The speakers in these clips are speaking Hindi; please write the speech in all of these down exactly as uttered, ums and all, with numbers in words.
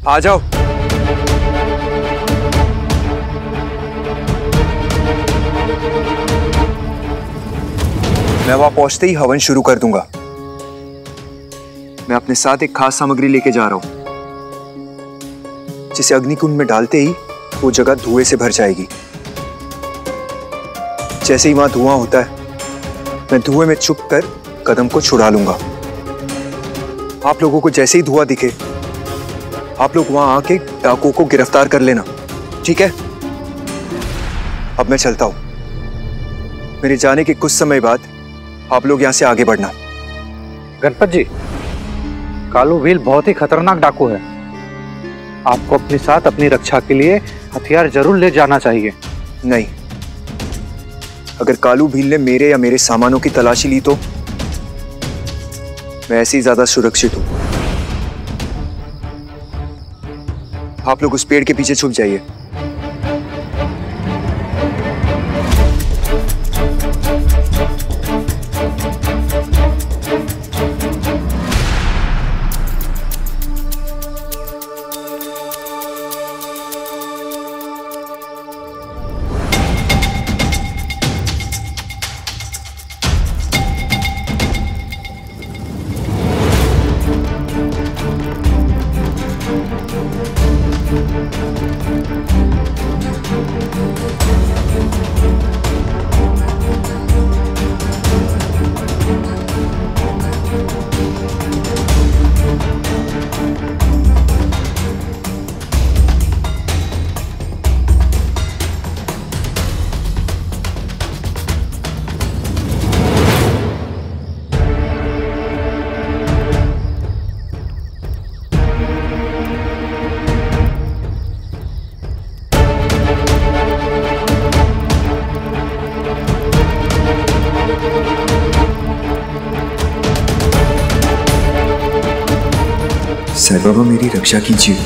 आ जाओ। मैं वहां पहुंचते ही हवन शुरू कर दूंगा। मैं अपने साथ एक खास सामग्री लेके जा रहा हूं, जिसे अग्निकुंड में डालते ही वो जगह धुएं से भर जाएगी। जैसे ही वहां धुआं होता है, मैं धुएं में छुप कर कदम को छुड़ा लूंगा। आप लोगों को जैसे ही धुआं दिखे, आप लोग वहां आके डाकुओं को गिरफ्तार कर लेना, ठीक है? अब मैं चलता हूं। मेरे जाने के कुछ समय बाद आप लोग यहां से आगे बढ़ना। गणपत जी, कालू भील बहुत ही खतरनाक डाकू है। आपको अपने साथ अपनी रक्षा के लिए हथियार जरूर ले जाना चाहिए। नहीं, अगर कालू भील ने मेरे या मेरे सामानों की तलाशी ली तो मैं ऐसे ही ज्यादा सुरक्षित हूं। आप लोग उस पेड़ के पीछे छुप जाइए। साईं बाबा, मेरी रक्षा कीजिए।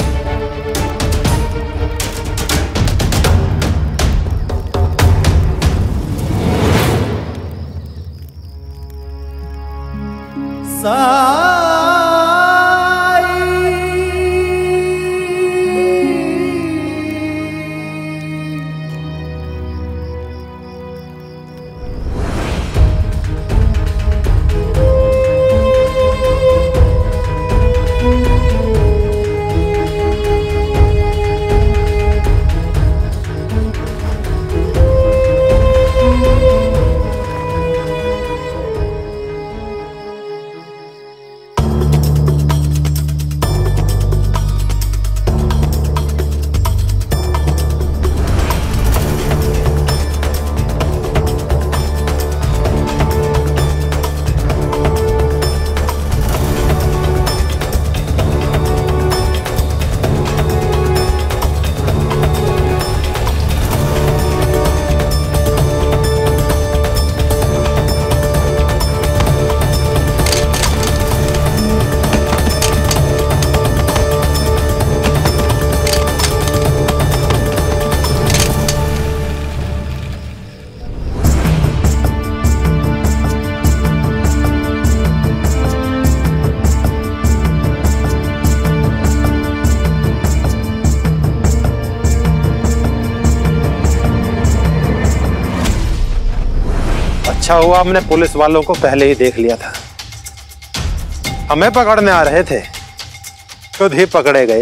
अच्छा हुआ हमने पुलिस वालों को पहले ही देख लिया था। हमें पकड़ने आ रहे थे, खुद ही पकड़े गए।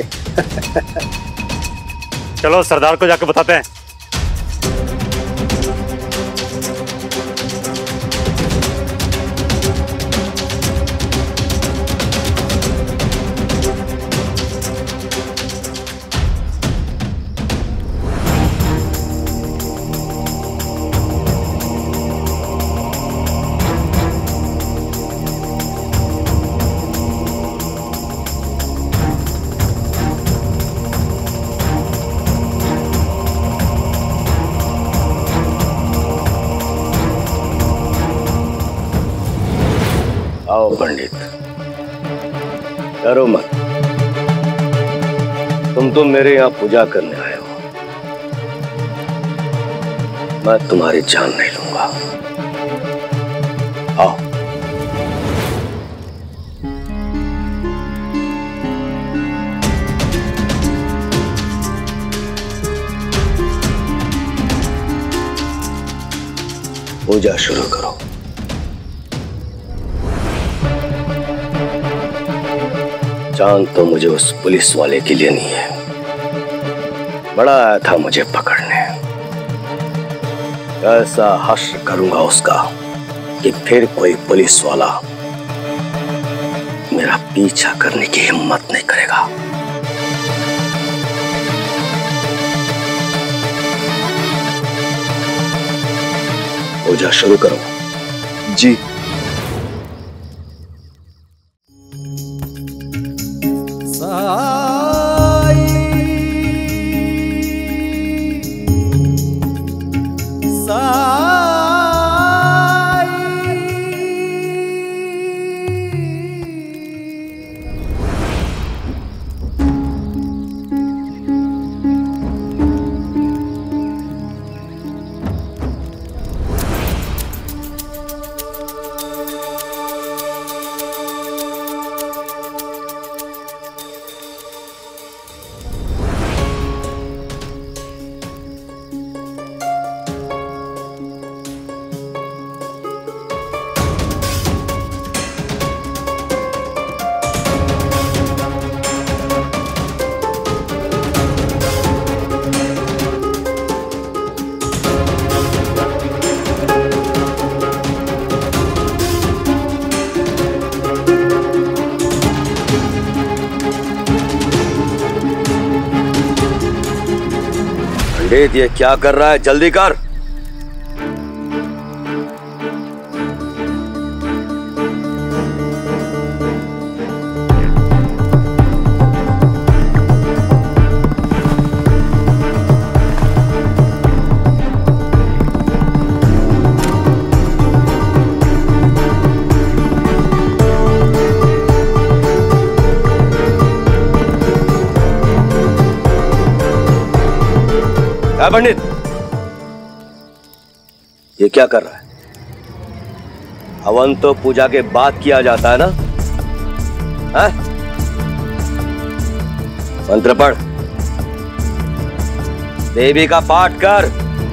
चलो सरदार को जाके बताते हैं। आओ पंडित, डरो मत। तुम तो मेरे यहाँ पूजा करने आए हो, मैं तुम्हारी जान नहीं लूंगा। आओ। पूजा शुरू करो। जान तो मुझे उस पुलिस वाले के लिए नहीं है, बड़ा आया था मुझे पकड़ने। ऐसा हश्र करूंगा उसका कि फिर कोई पुलिस वाला मेरा पीछा करने की हिम्मत नहीं करेगा। पूजा शुरू करो। जी। ये क्या कर रहा है? जल्दी कर। पंडित, ये क्या कर रहा है? हवन तो पूजा के बाद किया जाता है ना? है? मंत्र पढ़, देवी का पाठ कर।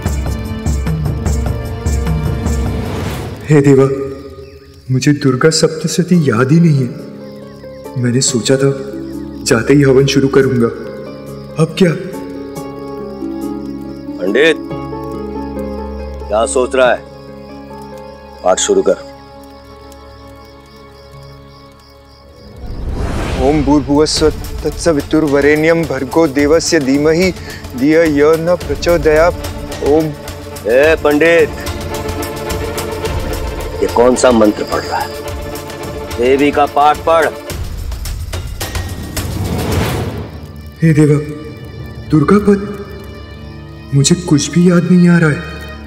हे देवा, मुझे दुर्गा सप्तशती याद ही नहीं है। मैंने सोचा था जाते ही हवन शुरू करूंगा, अब क्या? पंडित, क्या सोच रहा है? पाठ शुरू कर। ओम भूर्भुवस्सुः तत्सवितुर्वरेण्यं भर्गो देवस्य धीमहि धियो यो न प्रचोदयात्। ओम। ए पंडित, ये कौन सा मंत्र पढ़ रहा है? देवी का पाठ पढ़। हे देवा, दुर्गा पद, मुझे कुछ भी याद नहीं आ रहा है।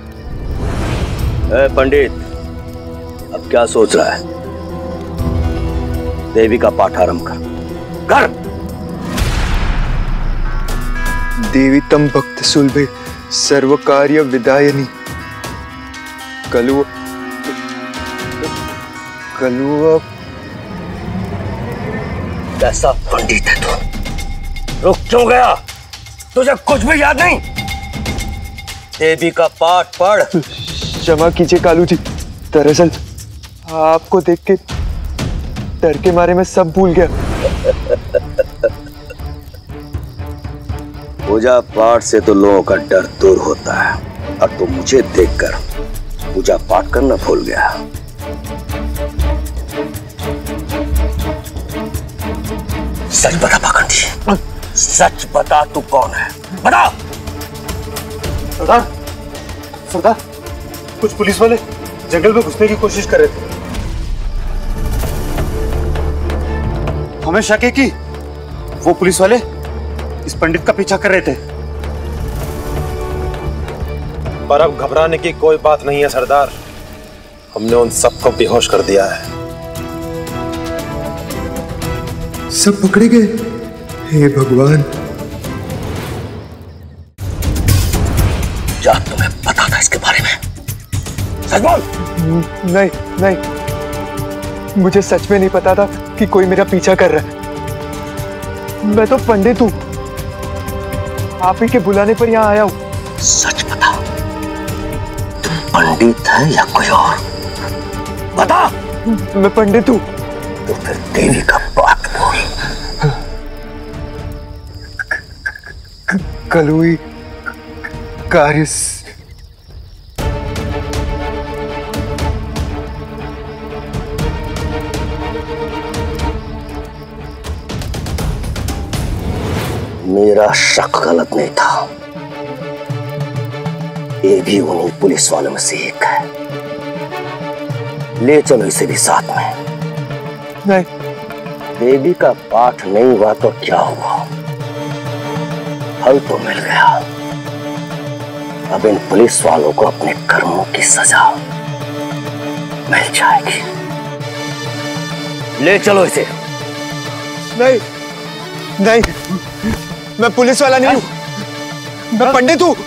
ए पंडित, अब क्या सोच रहा है? देवी का पाठ आरंभ कर। कर। देवी तम भक्त सुलभे सर्व कार्य विदायनी कलु कलु। कैसा पंडित है तू? रुक क्यों गया? तुझे कुछ भी याद नहीं? देवी का पाठ पढ़। क्षमा कीजिए कालू जी, दरअसल आपको देख के डर के मारे मैं सब भूल गया। पूजा पाठ से तो लोगों का डर दूर होता है, और तू मुझे देखकर पूजा पाठ करना भूल गया। सच बता पाखंडी, सच बता, तू कौन है? बता। सरदार, सरदार, कुछ पुलिस वाले जंगल में घुसने की कोशिश कर रहे थे। हमें शक है कि वो पुलिस वाले इस पंडित का पीछा कर रहे थे। पर अब घबराने की कोई बात नहीं है सरदार, हमने उन सबको बेहोश कर दिया है। सब पकड़े गए? हे भगवान। क्या तुम्हें पता था इसके बारे में? सच बोल। नहीं नहीं, मुझे सच में नहीं पता था कि कोई मेरा पीछा कर रहा है। मैं तो पंडित हूँ, आप ही के बुलाने पर यहाँ आया हूँ। सच बता, तुम पंडित है या कोई और? बता। मैं पंडित हूँ। तो फिर देवी का पाठ बोल। कल हुई कार्य मेरा शक गलत नहीं था। ये भी उन्हीं पुलिस वालों में से एक है। ले चलो इसे भी साथ में। नहीं। देवी का पाठ नहीं हुआ तो क्या हुआ? फल तो मिल गया। अब इन पुलिस वालों को अपने कर्मों की सजा मिल जाएगी। ले चलो इसे। नहीं नहीं, मैं पुलिस वाला नहीं हूं, मैं पंडित हूं।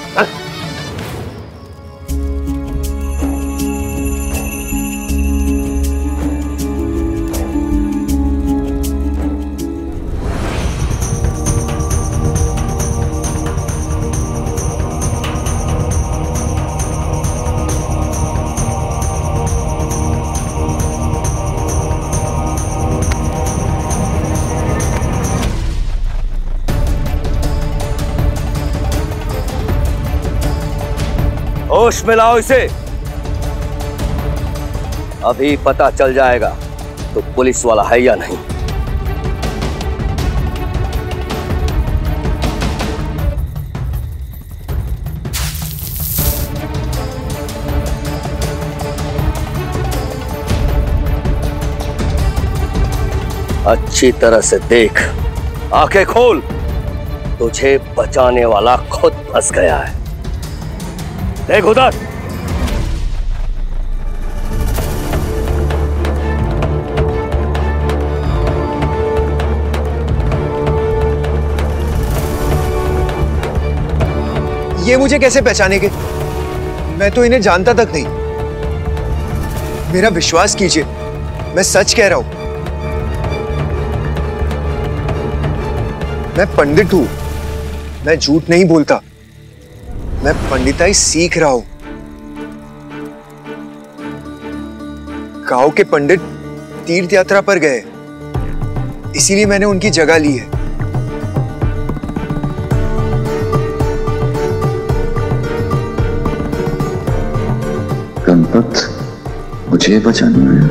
होश में लाओ इसे। अभी पता चल जाएगा तो पुलिस वाला है या नहीं। अच्छी तरह से देख, आंखें खोल। तुझे बचाने वाला खुद फंस गया है। देख उधर। ये मुझे कैसे पहचानेंगे? मैं तो इन्हें जानता तक नहीं। मेरा विश्वास कीजिए, मैं सच कह रहा हूं। मैं पंडित हूं, मैं झूठ नहीं बोलता। मैं पंडिताई सीख रहा हूं। गांव के पंडित तीर्थ यात्रा पर गए, इसीलिए मैंने उनकी जगह ली है। गणपत मुझे बचाने आया।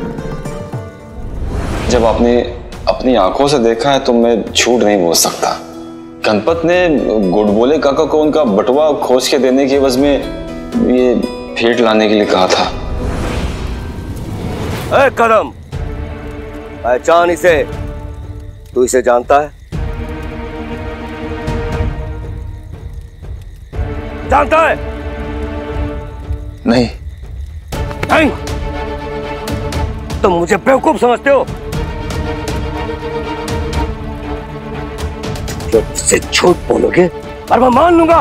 जब आपने अपनी आंखों से देखा है तो मैं झूठ नहीं बोल सकता। गणपत ने गुडबोले काका को उनका बटुआ खोज के देने के एवज में ये भेंट लाने के लिए कहा था। ए कदम, पहचान इसे। तू इसे जानता है? जानता है? नहीं। नहीं? तुम मुझे बेवकूफ समझते हो? जब मुझसे झूठ बोलोगे और मैं मान लूंगा।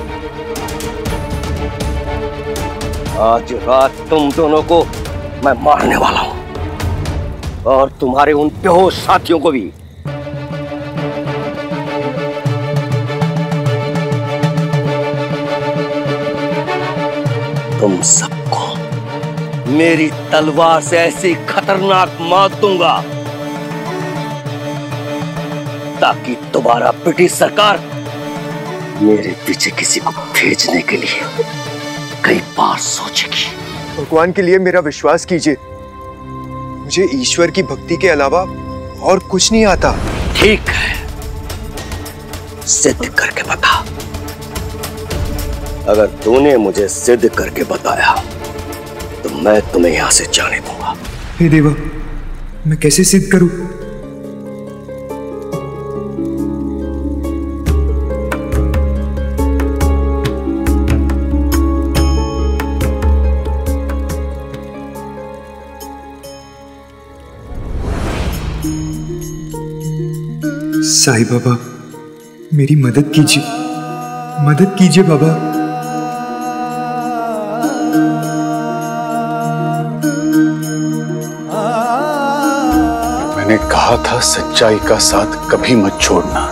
आज रात तुम दोनों को मैं मारने वाला हूं और तुम्हारे उन बेहोश साथियों को भी। तुम सबको मेरी तलवार से ऐसी खतरनाक मौत दूंगा ताकि दोबारा ब्रिटिश सरकार मेरे पीछे किसी को भेजने के लिए कई बार सोचेगी। भगवान के लिए मेरा विश्वास कीजिए, मुझे ईश्वर की भक्ति के अलावा और कुछ नहीं आता। ठीक है, सिद्ध करके बता। अगर तूने मुझे सिद्ध करके बताया तो मैं तुम्हें यहां से जाने दूंगा। हे देवा, मैं कैसे सिद्ध करूं? साईं बाबा, मेरी मदद कीजिए, मदद कीजिए बाबा। मैंने कहा था सच्चाई का साथ कभी मत छोड़ना।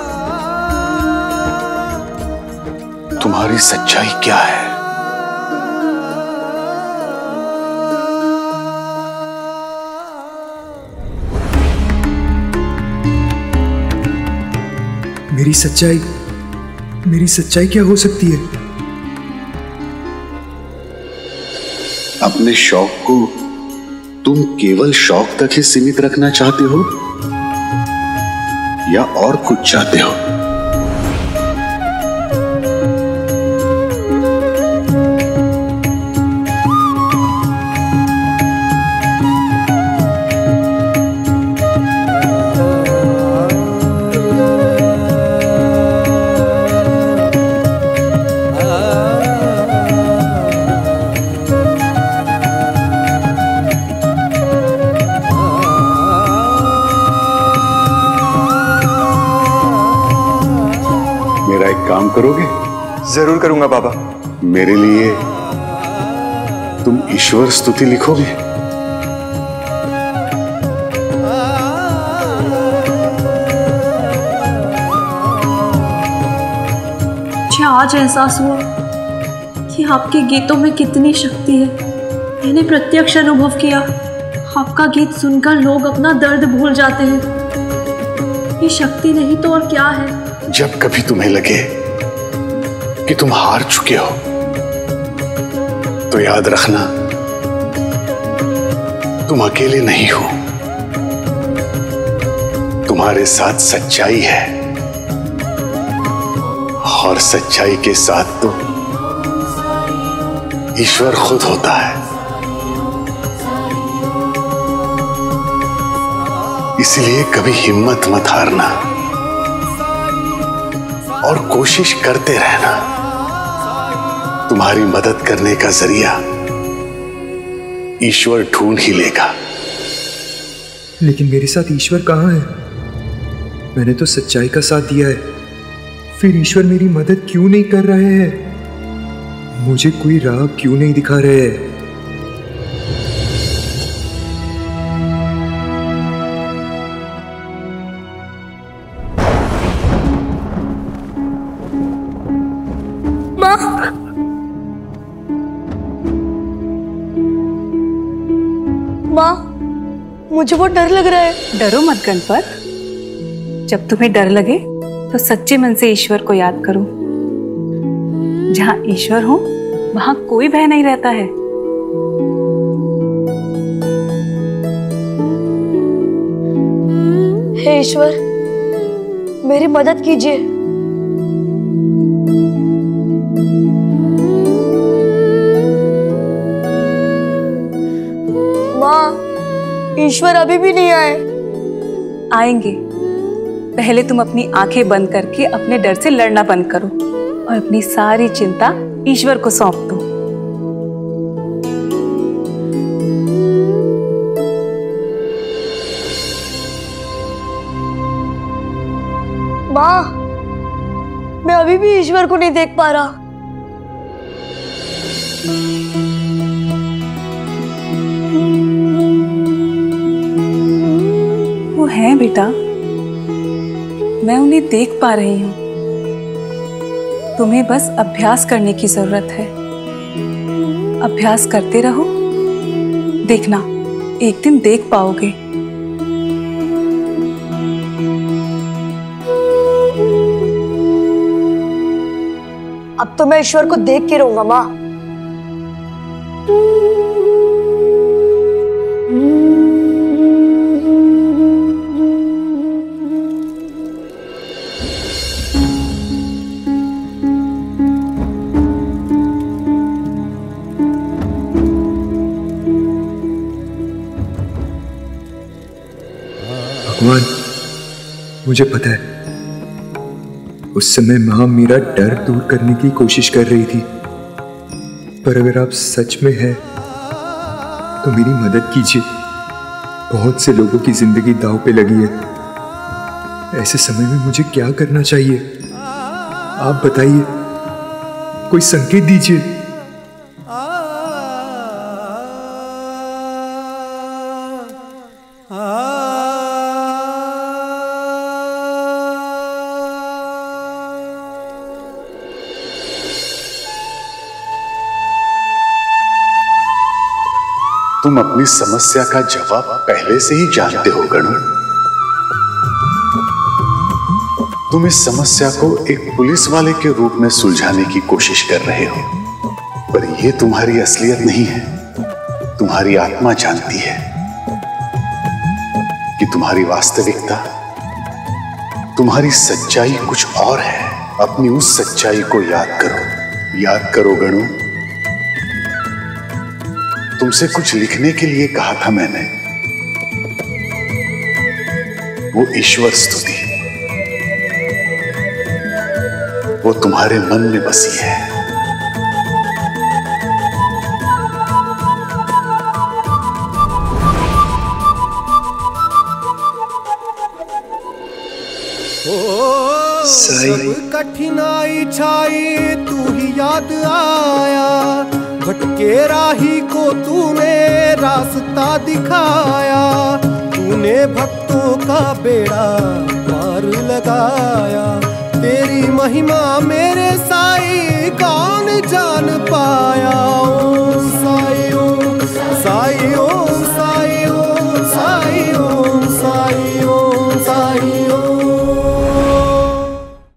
तुम्हारी सच्चाई क्या है? मेरी सच्चाई मेरी सच्चाई क्या हो सकती है? अपने शौक को तुम केवल शौक तक ही सीमित रखना चाहते हो या और कुछ चाहते हो? काम करोगे? जरूर करूंगा बाबा। मेरे लिए तुम ईश्वर स्तुति लिखोगे? मुझे आज एहसास हुआ कि आपके गीतों में कितनी शक्ति है। मैंने प्रत्यक्ष अनुभव किया, आपका गीत सुनकर लोग अपना दर्द भूल जाते हैं। ये शक्ति नहीं तो और क्या है? जब कभी तुम्हें लगे कि तुम हार चुके हो तो याद रखना, तुम अकेले नहीं हो। तुम्हारे साथ सच्चाई है और सच्चाई के साथ तो ईश्वर खुद होता है। इसलिए कभी हिम्मत मत हारना और कोशिश करते रहना। तुम्हारी मदद करने का जरिया ईश्वर ढूंढ ही लेगा। लेकिन मेरे साथ ईश्वर कहाँ है? मैंने तो सच्चाई का साथ दिया है, फिर ईश्वर मेरी मदद क्यों नहीं कर रहे हैं? मुझे कोई राह क्यों नहीं दिखा रहे हैं? मुझे बहुत डर लग रहा है। डरो मत गणपत। जब तुम्हें डर लगे तो सच्चे मन से ईश्वर को याद करो। जहां ईश्वर हो वहां कोई भय नहीं रहता है। हे ईश्वर, मेरी मदद कीजिए। माँ, ईश्वर अभी भी नहीं आए। आएंगे। पहले तुम अपनी आंखें बंद करके अपने डर से लड़ना बंद करो और अपनी सारी चिंता ईश्वर को सौंप दो। माँ, मैं अभी भी ईश्वर को नहीं देख पा रहा। वो है बेटा, मैं उन्हें देख पा रही हूं। तुम्हें बस अभ्यास करने की जरूरत है। अभ्यास करते रहो, देखना एक दिन देख पाओगे। अब तो मैं ईश्वर को देख के रहूंगा माँ। भगवान, मुझे पता है उस समय मां मेरा डर दूर करने की कोशिश कर रही थी, पर अगर आप सच में हैं तो मेरी मदद कीजिए। बहुत से लोगों की जिंदगी दांव पे लगी है। ऐसे समय में मुझे क्या करना चाहिए? आप बताइए, कोई संकेत दीजिए। तुम अपनी समस्या का जवाब पहले से ही जानते हो गणु। तुम इस समस्या को एक पुलिस वाले के रूप में सुलझाने की कोशिश कर रहे हो, पर यह तुम्हारी असलियत नहीं है। तुम्हारी आत्मा जानती है कि तुम्हारी वास्तविकता, तुम्हारी सच्चाई कुछ और है। अपनी उस सच्चाई को याद करो, याद करो गणु। तुमसे कुछ लिखने के लिए कहा था मैंने, वो ईश्वर स्तुति, वो तुम्हारे मन में बसी है। सब कठिनाई छाई तू ही याद आया, भटके राही को तूने रास्ता दिखाया, तूने भक्तों का बेड़ा पार लगाया। तेरी महिमा मेरे साई कौन जान पाया।